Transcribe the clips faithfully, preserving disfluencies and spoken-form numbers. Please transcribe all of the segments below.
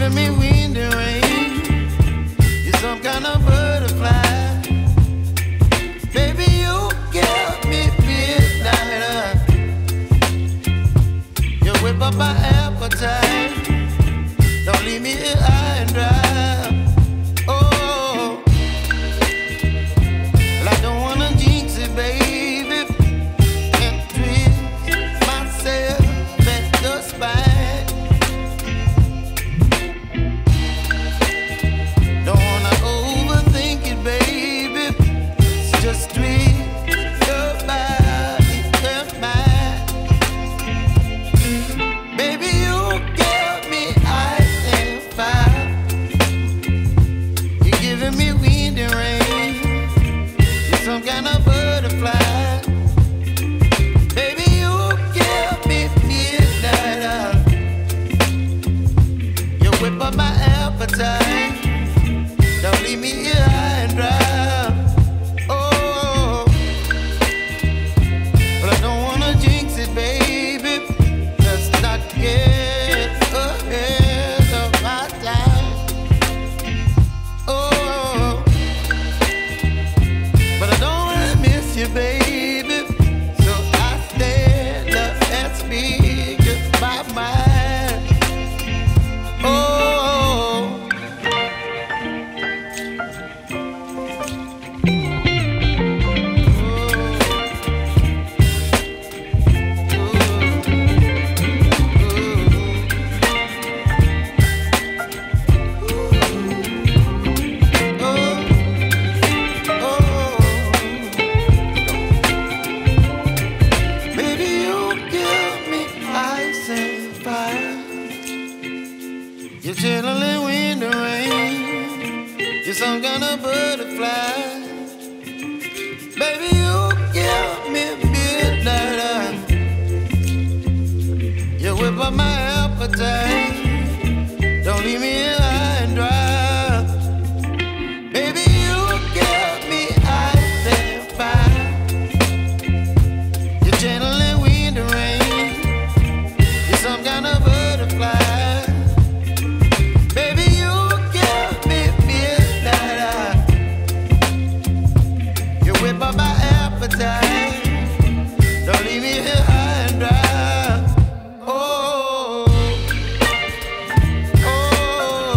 giving me wind and rain. You're some kind of butterfly. Baby, you give me midnight. You whip up my appetite. Don't leave me here high and dry. Oh, well, I don't wanna jinx it, baby, and twist myself at the spine. Don't wanna overthink it, baby. It's just twist your body and mine. Baby, you give me ice and fire. You're giving me wind and rain. You're some kind of butterfly. Baby, you give me midnight. You whip up my appetite. Don't leave me here high and dry. Oh, but I don't wanna jinx it, baby. Let's not get ahead of my time. Oh, but I don't wanna miss you, baby. So I stand up and speak just my mind. Oh. You're chilling wind and rain. You're some kind of butterfly. Baby, you give me midnight. You whip up my appetite. Don't leave me here high and dry. Baby, you give me ice and fire. You're channeling wind and rain. You're some kind of butterfly. Whip up my appetite. Don't leave me here high and dry. Oh, oh,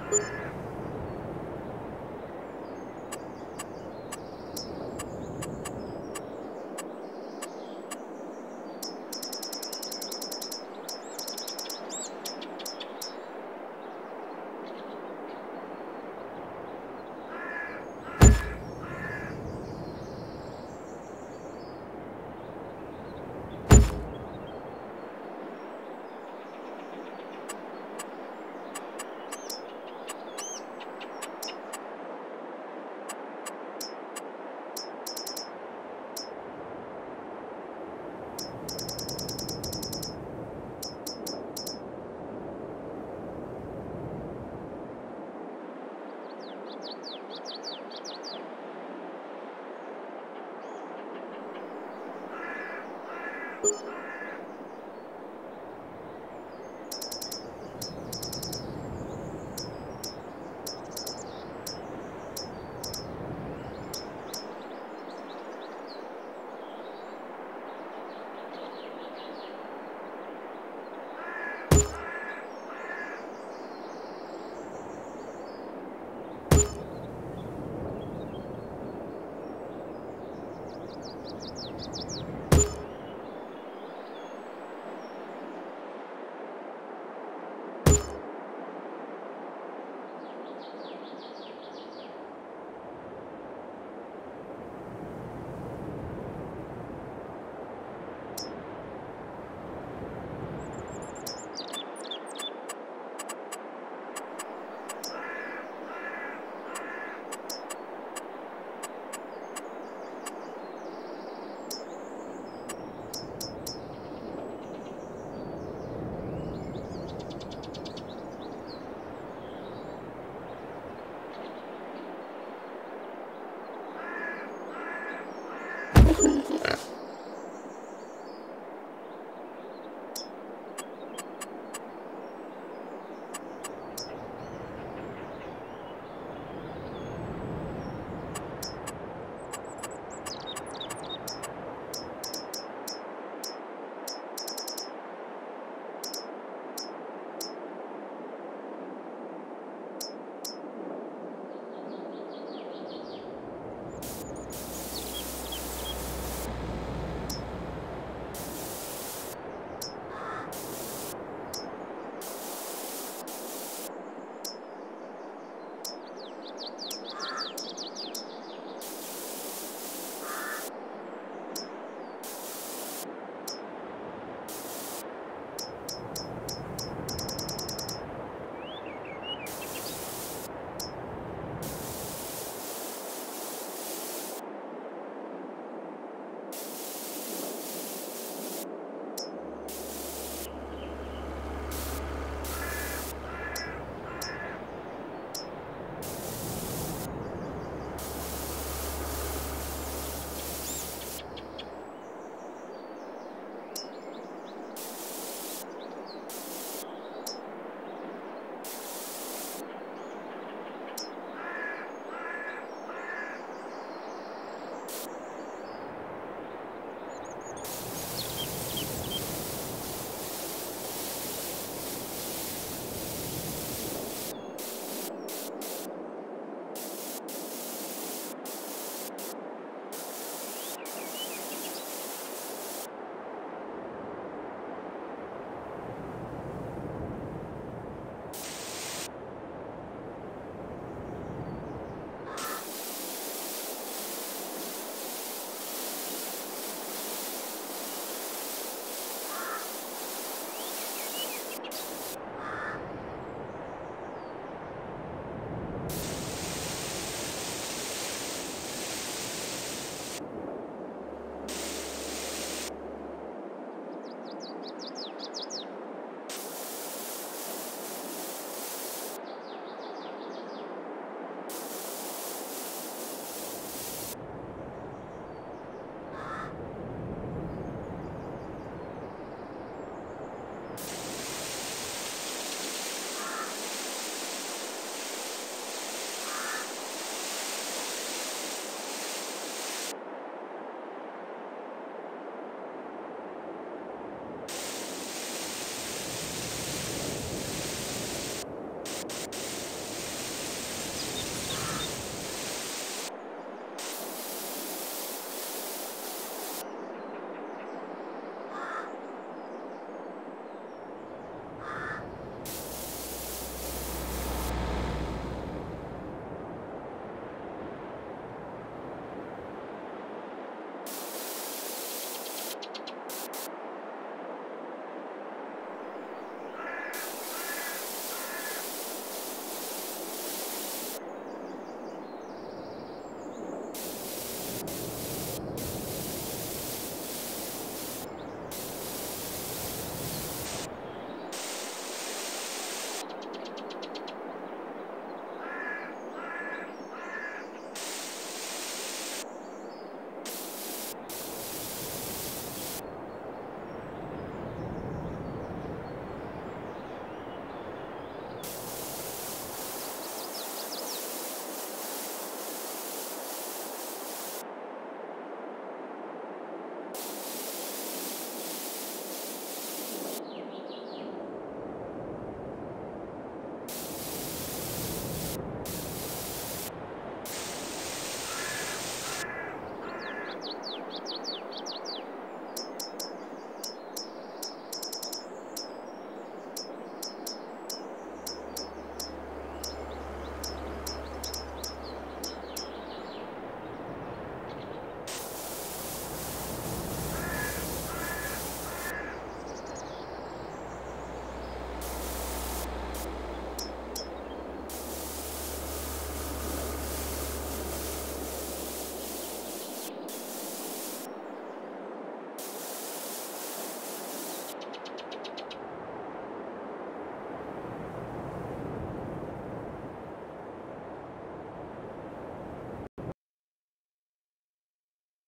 You